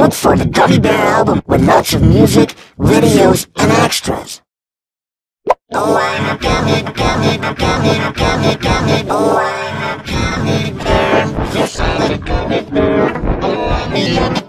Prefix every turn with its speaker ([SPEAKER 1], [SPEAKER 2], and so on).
[SPEAKER 1] look for the Gummy Bear album with lots of music, videos, and extras. Oh, I'm a gummy, gummy, gummy, gummy, gummy. Oh, I'm a gummy bear. Yes, I'm a gummy bear. Oh, I'm a